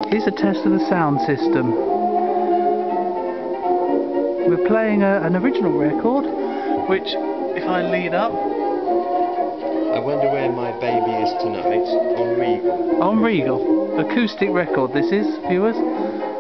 Here's a test of the sound system. We're playing an original record, which, if I lead up... I wonder where my baby is tonight. On regal. On regal. Acoustic record this is, viewers.